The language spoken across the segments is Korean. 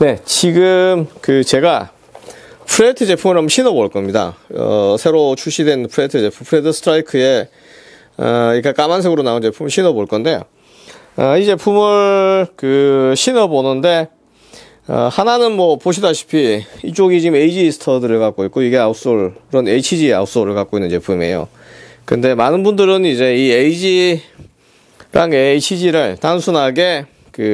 네, 지금 제가 프레트 제품을 한번 신어볼 겁니다. 새로 출시된 프레트 제품, 프레드 스트라이크에 그러니까 까만색으로 나온 제품을 신어볼 건데요. 이 제품을 신어보는데 하나는 뭐 보시다시피 이쪽이 지금 AG 스터드를 갖고 있고 이게 아웃솔, 그런 HG 아웃솔을 갖고 있는 제품이에요. 근데 많은 분들은 이제 이 AG랑 HG를 단순하게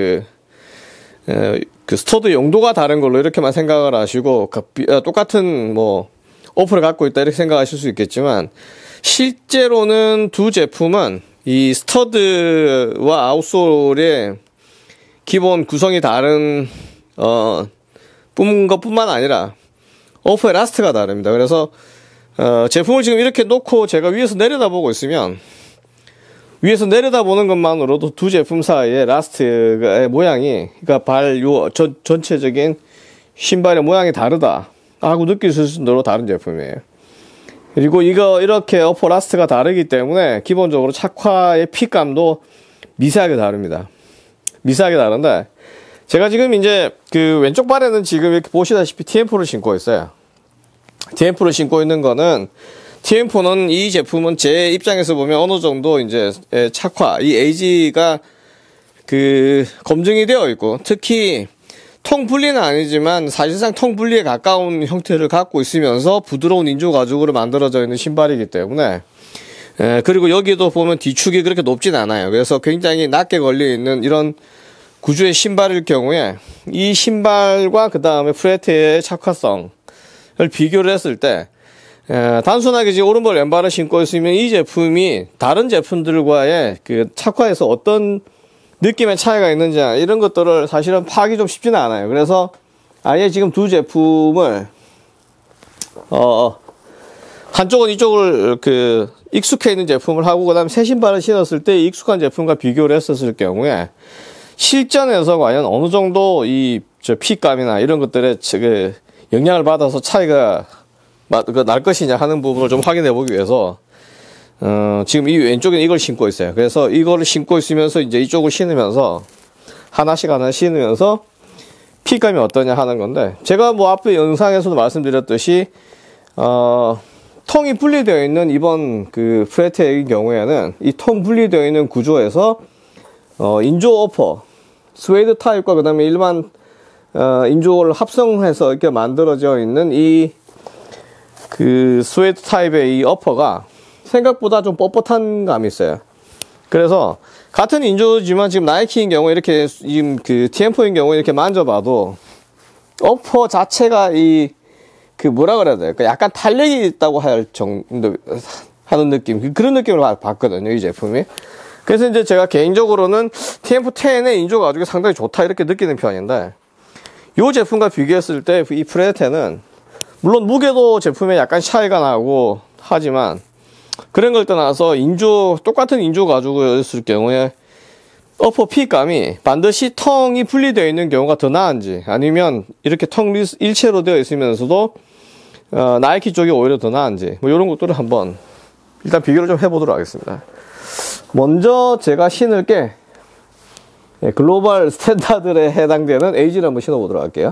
스터드 용도가 다른 걸로 이렇게만 생각을 하시고 똑같은 뭐 오프를 갖고 있다 이렇게 생각하실 수 있겠지만, 실제로는 두 제품은 이 스터드와 아웃솔의 기본 구성이 다른 것뿐만 아니라 오프의 라스트가 다릅니다. 그래서 제품을 지금 이렇게 놓고 제가 위에서 내려다보고 있으면, 위에서 내려다보는 것만으로도 두 제품 사이의 라스트의 모양이, 그러니까 전체적인 신발의 모양이 다르다 하고 느낄 수 있을 정도로 다른 제품이에요. 그리고 이렇게 어퍼 라스트가 다르기 때문에 기본적으로 착화의 핏감도 미세하게 다릅니다. 미세하게 다른데, 제가 지금 이제 왼쪽 발에는 지금 이렇게 보시다시피 TM4를 신고 있어요. TM4를 신고 있는 거는, TM4는 이 제품은 제 입장에서 보면 어느 정도 이제 착화, 이 AG가 검증이 되어 있고, 특히 통 분리는 아니지만 사실상 통 분리에 가까운 형태를 갖고 있으면서 부드러운 인조 가죽으로 만들어져 있는 신발이기 때문에, 그리고 여기도 보면 뒤축이 그렇게 높진 않아요. 그래서 굉장히 낮게 걸려 있는 이런 구조의 신발일 경우에 이 신발과 그 다음에 프레트의 착화성을 비교를 했을 때, 단순하게 지금 오른발 왼발을 신고 있으면 이 제품이 다른 제품들과의 착화에서 어떤 느낌의 차이가 있는지 이런 것들을 사실은 파악이 좀 쉽지는 않아요. 그래서 아예 지금 두 제품을 한쪽은 이쪽을 익숙해 있는 제품을 하고 그다음에 새 신발을 신었을 때 익숙한 제품과 비교를 했었을 경우에 실전에서 과연 어느 정도 핏감이나 이런 것들에 영향을 받아서 차이가 날 것이냐 하는 부분을 좀 확인해 보기 위해서 지금 이 왼쪽에는 이걸 신고 있어요. 그래서 이거를 신고 있으면서 이제 이쪽을 신으면서 하나씩 신으면서 핏감이 어떠냐 하는 건데, 제가 뭐 앞에 영상에서도 말씀드렸듯이 통이 분리되어 있는 이번 프레트의 경우에는 이 통 분리되어 있는 구조에서 인조 오퍼 스웨이드 타입과 그 다음에 일반 인조를 합성해서 이렇게 만들어져 있는 이 스웨이드 타입의 이 어퍼가 생각보다 좀 뻣뻣한 감이 있어요. 그래서 같은 인조지만 지금 나이키인 경우에 이렇게 지금 TM4인 경우에 이렇게 만져봐도 어퍼 자체가 뭐라 그래야 될까, 약간 탄력이 있다고 할 정도 하는 느낌, 그런 느낌을 받거든요, 이 제품이. 그래서 이제 제가 개인적으로는 TM410의 인조 가죽이 상당히 좋다 이렇게 느끼는 편인데, 이 제품과 비교했을 때 이 프레테는 물론 무게도 제품에 약간 차이가 나고 하지만, 그런 걸 떠나서 똑같은 인조 가죽이었을 경우에 어퍼 핏감이 반드시 텅이 분리되어 있는 경우가 더 나은지, 아니면 이렇게 텅 일체로 되어 있으면서도 나이키 쪽이 오히려 더 나은지, 뭐 이런 것들을 한번 일단 비교를 좀 해보도록 하겠습니다. 먼저 제가 신을 게 글로벌 스탠다드에 해당되는 AG를 한번 신어보도록 할게요.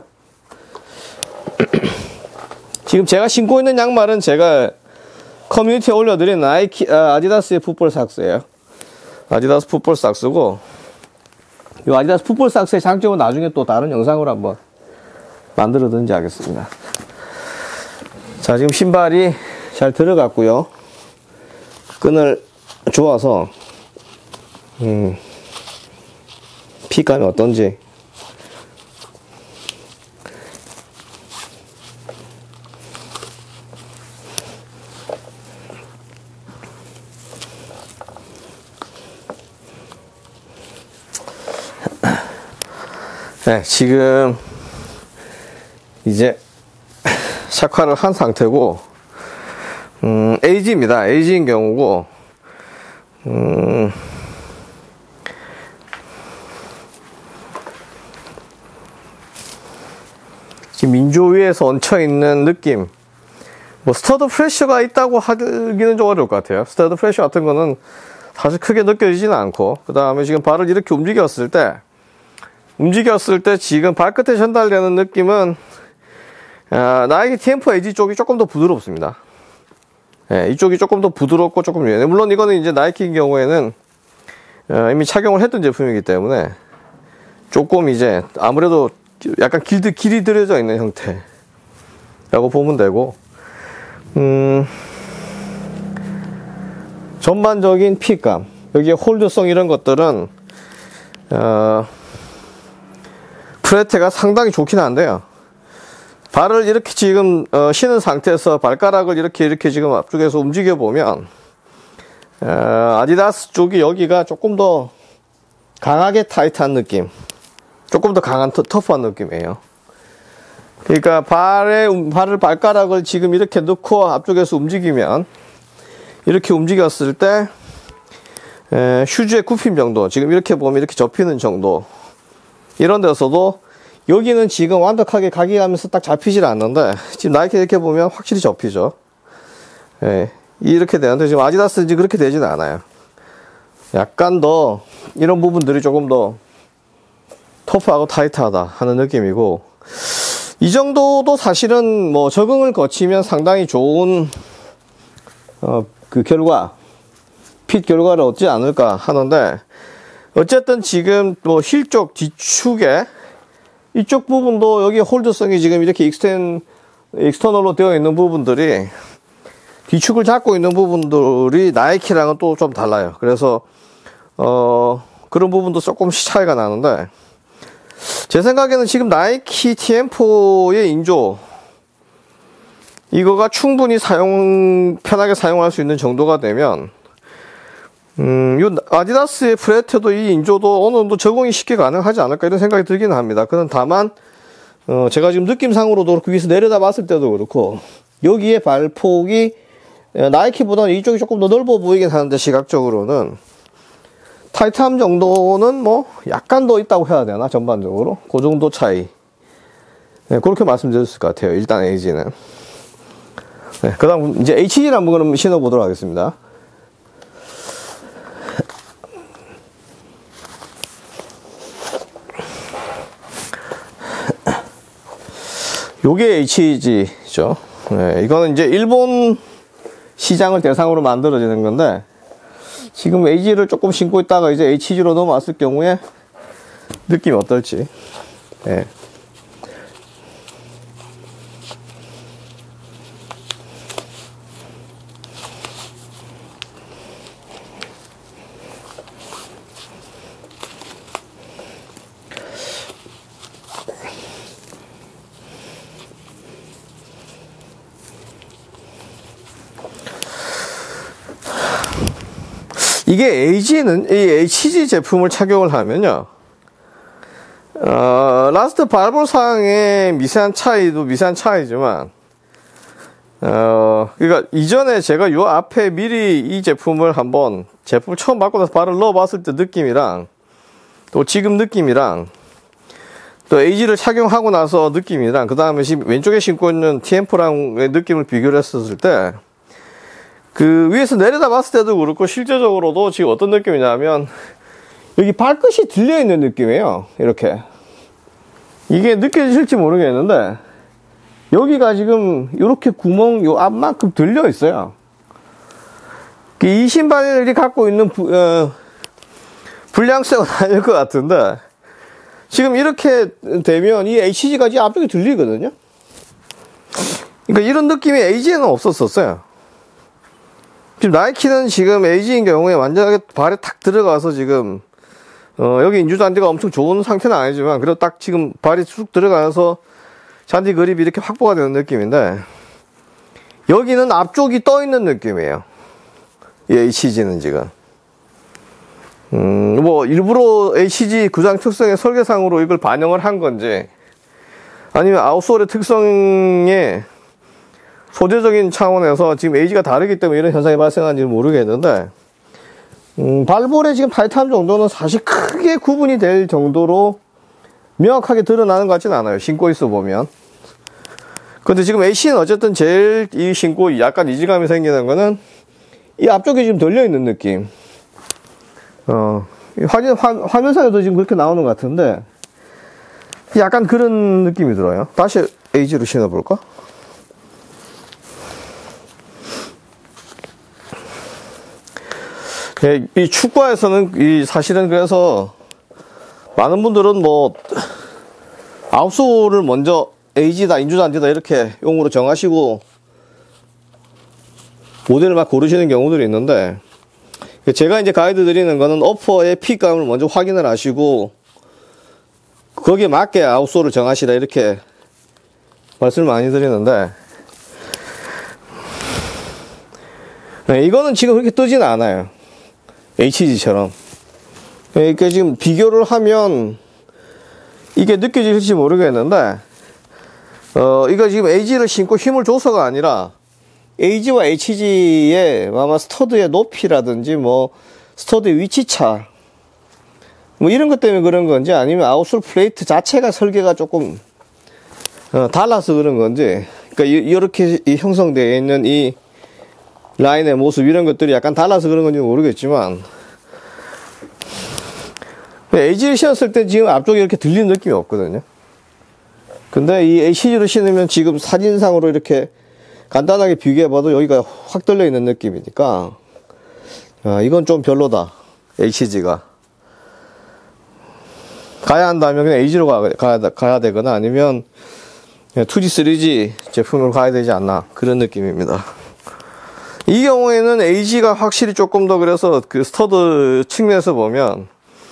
지금 제가 신고 있는 양말은 제가 커뮤니티에 올려드린 아디다스의 풋볼 삭스예요. 아디다스 풋볼 삭스고, 이 아디다스 풋볼 삭스의 장점은 나중에 또 다른 영상으로 한번 만들어든지 하겠습니다. 자, 지금 신발이 잘 들어갔고요. 끈을 조아서 핏감이 어떤지 네, 지금 이제 착화를 한 상태고, AG입니다. AG인 경우고, 지금 인조 위에서 얹혀있는 느낌, 뭐 스터드 프레셔가 있다고 하기는 좀 어려울 것 같아요. 스터드 프레셔 같은 거는 사실 크게 느껴지지는 않고, 그 다음에 지금 발을 이렇게 움직였을 때 움직였을 때 지금 발끝에 전달되는 느낌은 나이키 TM4 에이지 쪽이 조금 더 부드럽습니다. 예, 이쪽이 조금 더 부드럽고 조금 유연해. 물론 이거는 이제 나이키인 경우에는 이미 착용을 했던 제품이기 때문에 조금 이제 아무래도 약간 길이 들여져 있는 형태라고 보면 되고, 전반적인 핏감, 여기에 홀드성 이런 것들은 프레테가 상당히 좋긴 한데요. 발을 이렇게 지금 신은 상태에서 발가락을 이렇게 지금 앞쪽에서 움직여 보면 아디다스 쪽이 여기가 조금 더 강하게 타이트한 느낌, 조금 더 강한 터프한 느낌이에요. 그러니까 발가락을 지금 이렇게 넣고 앞쪽에서 움직이면, 이렇게 움직였을 때 슈즈의 굽힘 정도, 지금 이렇게 보면 이렇게 접히는 정도, 이런 데서도 여기는 지금 완벽하게 각인하면서 딱 잡히질 않는데, 지금 나이키 이렇게 보면 확실히 접히죠. 예, 이렇게 되는데 지금 아디다스는 지금 그렇게 되지는 않아요. 약간 더 이런 부분들이 조금 더 터프하고 타이트하다 하는 느낌이고, 이 정도도 사실은 뭐 적응을 거치면 상당히 좋은 핏 결과를 얻지 않을까 하는데, 어쨌든 지금 뭐 힐 쪽 뒤축에 이쪽 부분도 여기 홀드성이 지금 이렇게 익스터널로 되어 있는 부분들이, 뒤축을 잡고 있는 부분들이 나이키랑은 또 좀 달라요. 그래서 그런 부분도 조금씩 차이가 나는데, 제 생각에는 지금 나이키 TM4의 인조, 이거가 충분히 편하게 사용할 수 있는 정도가 되면, 요 아디다스의 프레테도 이 인조도 어느 정도 적응이 쉽게 가능하지 않을까 이런 생각이 들기는 합니다. 그는 다만 제가 지금 느낌상으로도 그렇고 위에서 내려다 봤을 때도 그렇고, 여기에 발폭이 나이키보다는 이쪽이 조금 더 넓어 보이긴 하는데, 시각적으로는 타이트함 정도는 뭐 약간 더 있다고 해야 되나, 전반적으로 그 정도 차이. 네, 그렇게 말씀드릴 수 있을 것 같아요. 일단 에이지는. 네, 그 다음 이제 HG를 한번 그럼 신어보도록 하겠습니다. 요게 HG죠. 네, 이거는 이제 일본 시장을 대상으로 만들어지는 건데, 지금 AG를 조금 신고 있다가 이제 HG로 넘어왔을 경우에 느낌이 어떨지. 네. 이게 AG는, 이 HG 제품을 착용을 하면요, 라스트 발볼상의 미세한 차이지만, 그러니까 이전에 제가 요 앞에 미리 이 제품을 처음 받고 나서 발을 넣어봤을 때 느낌이랑, 또 지금 느낌이랑, 또 AG를 착용하고 나서 느낌이랑, 그 다음에 왼쪽에 신고 있는 TM4랑의 느낌을 비교를 했었을 때, 그 위에서 내려다 봤을 때도 그렇고 실제적으로도 지금 어떤 느낌이냐면, 여기 발끝이 들려있는 느낌이에요. 이렇게. 이게 느껴지실지 모르겠는데, 여기가 지금 이렇게 구멍 요 앞만큼 들려있어요. 이 신발이 갖고 있는 불량성은 아닐 것 같은데, 지금 이렇게 되면 이 HG가 지금 앞쪽에 들리거든요. 그러니까 이런 느낌이 AG에는 없었어요. 지금 나이키는 지금 AG인 경우에 완전하게 발에 탁 들어가서 지금 여기 인조 잔디가 엄청 좋은 상태는 아니지만, 그래도 딱 지금 발이 쑥 들어가서 잔디 그립이 이렇게 확보가 되는 느낌인데, 여기는 앞쪽이 떠 있는 느낌이에요. 이 HG는 지금 뭐 일부러 HG 구장 특성의 설계상으로 이걸 반영을 한 건지, 아니면 아웃솔의 특성에 소재적인 차원에서 지금 AG가 다르기 때문에 이런 현상이 발생하는지 모르겠는데, 발볼의 지금 타이트함 정도는 사실 크게 구분이 될 정도로 명확하게 드러나는 것 같지는 않아요, 신고 있어 보면. 근데 지금 AC는 어쨌든 제일 이 신고 약간 이질감이 생기는 거는 이 앞쪽에 지금 들려있는 느낌. 화면상에도 지금 그렇게 나오는 것 같은데, 약간 그런 느낌이 들어요. 다시 에이지로 신어볼까? 이 축구에서는 사실은 그래서 많은 분들은 뭐 아웃솔을 먼저 에이지다 인조잔디다 이렇게 용으로 정하시고 모델을 막 고르시는 경우들이 있는데, 제가 이제 가이드 드리는 거는 어퍼의 핏감을 먼저 확인을 하시고 거기에 맞게 아웃솔을 정하시라 이렇게 말씀을 많이 드리는데, 이거는 지금 그렇게 뜨지는 않아요. HG처럼. 그러니까 지금 비교를 하면 이게 느껴질지 모르겠는데, 이거 지금 AG를 신고 힘을 줘서가 아니라 AG와 HG의 아마 스터드의 높이라든지 뭐 스터드의 위치차 뭐 이런 것 때문에 그런 건지, 아니면 아웃솔 플레이트 자체가 설계가 조금 달라서 그런 건지, 그러니까 이렇게 형성되어 있는 이 라인의 모습 이런 것들이 약간 달라서 그런 건지 모르겠지만, AG를 신었을 때 지금 앞쪽에 이렇게 들리는 느낌이 없거든요. 근데 이 HG를 신으면 지금 사진상으로 이렇게 간단하게 비교해봐도 여기가 확 들려 있는 느낌이니까, 이건 좀 별로다. HG가 가야 한다면 그냥 AG로 가야 되거나 아니면 2G, 3G 제품으로 가야 되지 않나, 그런 느낌입니다. 이 경우에는 AG가 확실히 조금 더, 그래서 그 스터드 측면에서 보면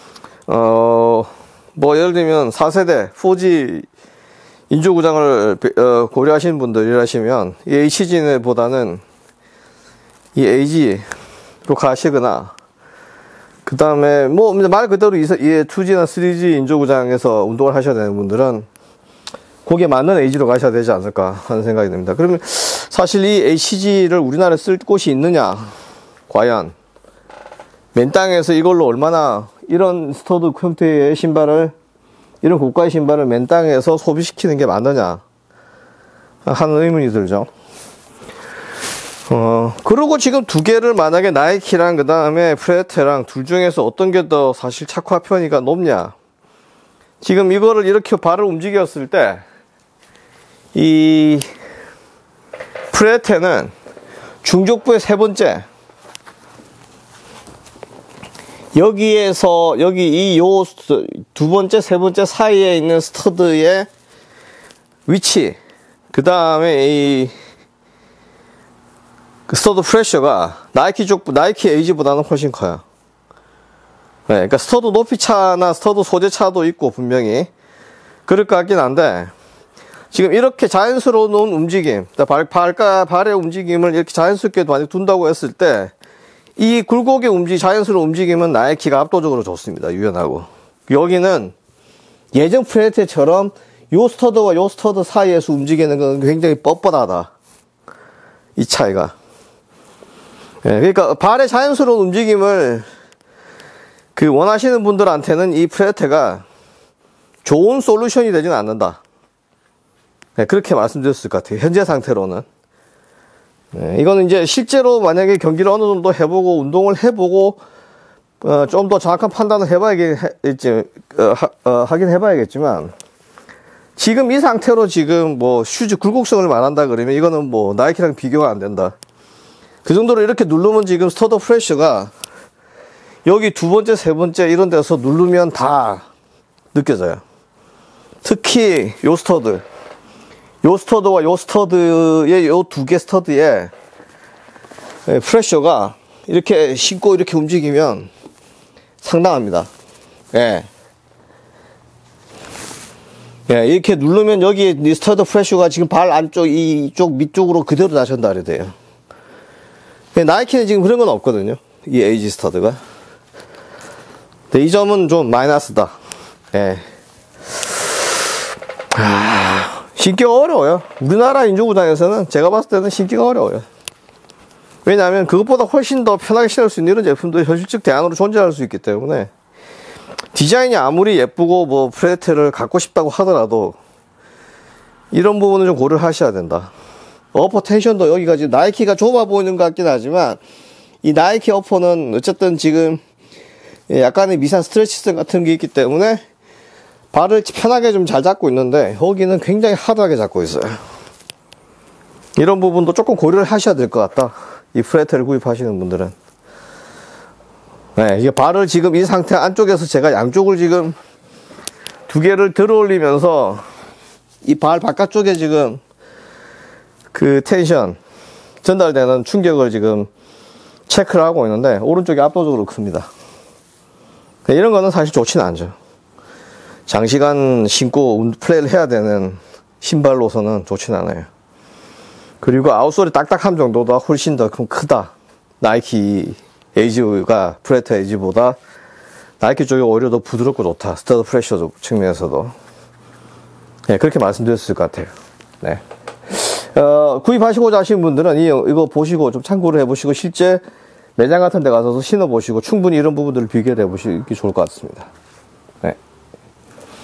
뭐 예를 들면 4세대 4G 인조구장을 고려하시는 분들이라시면 이 HG보다는 이 AG로 가시거나, 그 다음에 뭐 말 그대로 이 2G나 3G 인조구장에서 운동을 하셔야 되는 분들은 거기에 맞는 AG로 가셔야 되지 않을까 하는 생각이 듭니다. 그러면 사실 이 HG를 우리나라에 쓸 곳이 있느냐, 과연 맨 땅에서 이걸로 얼마나 이런 스터드 형태의 신발을, 이런 고가의 신발을 맨 땅에서 소비시키는 게 맞느냐 하는 의문이 들죠. 그리고 지금 두 개를 만약에 나이키랑 그 다음에 프레테랑 둘 중에서 어떤 게 더 사실 착화 편의가 높냐, 지금 이거를 이렇게 발을 움직였을 때 이 프레테는 중족부의 세 번째, 여기에서 여기 요 두 번째 세 번째 사이에 있는 스터드의 위치, 그 다음에 이 스터드 프레셔가 나이키 에이지보다는 훨씬 커요. 네, 그러니까 스터드 높이 차나 스터드 소재 차도 있고 분명히 그럴 것 같긴 한데, 지금 이렇게 자연스러운 움직임, 발의 움직임을 이렇게 자연스럽게 많이 둔다고 했을 때 이 굴곡의 자연스러운 움직임은 나이키가 압도적으로 좋습니다. 유연하고. 여기는 예전 프레테처럼 요 스터드와 요 스터드 사이에서 움직이는 건 굉장히 뻣뻣하다, 이 차이가. 예, 그러니까 발의 자연스러운 움직임을 원하시는 분들한테는 이 프레테가 좋은 솔루션이 되지는 않는다. 네, 그렇게 말씀드렸을 것 같아요. 현재 상태로는. 네, 이거는 이제 실제로 만약에 경기를 어느 정도 해보고 운동을 해보고 좀 더 정확한 판단을 하긴 해봐야겠지만, 지금 이 상태로 지금 뭐 슈즈 굴곡성을 말한다 그러면 이거는 뭐 나이키랑 비교가 안 된다. 그 정도로 이렇게 누르면 지금 스터드 프레셔가 여기 두 번째 세 번째 이런 데서 누르면 다 느껴져요. 특히 요 스터드와 요 스터드의 요 두 개 스터드의 프레셔가 이렇게 신고 이렇게 움직이면 상당합니다. 예. 예, 이렇게 누르면 여기 이 스터드 프레셔가 지금 발 안쪽 이쪽 밑쪽으로 그대로 나전달이 돼요. 나이키는 지금 그런 건 없거든요, 이 에이지 스터드가. 근데 이 점은 좀 마이너스다. 예. 신기가 어려워요. 우리나라 인조구장에서는 제가 봤을 때는 신기가 어려워요. 왜냐하면 그것보다 훨씬 더 편하게 신을 수 있는 이런 제품도 현실적 대안으로 존재할 수 있기 때문에, 디자인이 아무리 예쁘고 뭐 프레테를 갖고 싶다고 하더라도 이런 부분은 좀 고려를 하셔야 된다. 어퍼 텐션도 여기가 지금 나이키가 좁아 보이는 것 같긴 하지만, 이 나이키 어퍼는 어쨌든 지금 약간의 미세한 스트레치성 같은 게 있기 때문에 발을 편하게 좀 잘 잡고 있는데 여기는 굉장히 하드하게 잡고 있어요. 이런 부분도 조금 고려를 하셔야 될 것 같다. 이 플랫해를 구입하시는 분들은. 네, 이게 발을 지금 이 상태 안쪽에서 제가 양쪽을 지금 두 개를 들어 올리면서 이 발 바깥쪽에 지금 그 텐션 전달되는 충격을 지금 체크를 하고 있는데 오른쪽이 압도적으로 큽니다. 이런 거는 사실 좋지는 않죠. 장시간 신고 플레이를 해야 되는 신발로서는 좋지는 않아요. 그리고 아웃솔이 딱딱함 정도가 훨씬 더 크다. 나이키 에이지가 프레터 에이지보다 나이키 쪽이 오히려 더 부드럽고 좋다. 스터드 프레셔 측면에서도. 네, 그렇게 말씀드릴 수 있을 것 같아요. 네. 구입하시고자 하시는 분들은 이거 보시고 좀 참고를 해보시고 실제 매장 같은 데 가서 신어보시고 충분히 이런 부분들을 비교를 해보시기 좋을 것 같습니다. 네.